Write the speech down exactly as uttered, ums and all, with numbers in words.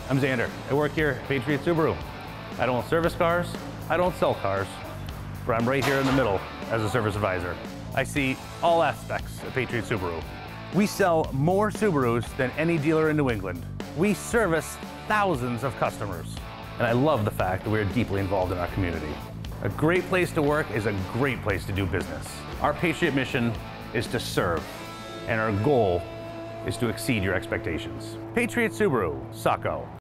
I'm Zander. I work here at Patriot Subaru. I don't service cars, I don't sell cars, but I'm right here in the middle as a service advisor. I see all aspects of Patriot Subaru. We sell more Subarus than any dealer in New England. We service thousands of customers. And I love the fact that we're deeply involved in our community. A great place to work is a great place to do business. Our Patriot mission is to serve, and our goal is to exceed your expectations. Patriot Subaru, Saco.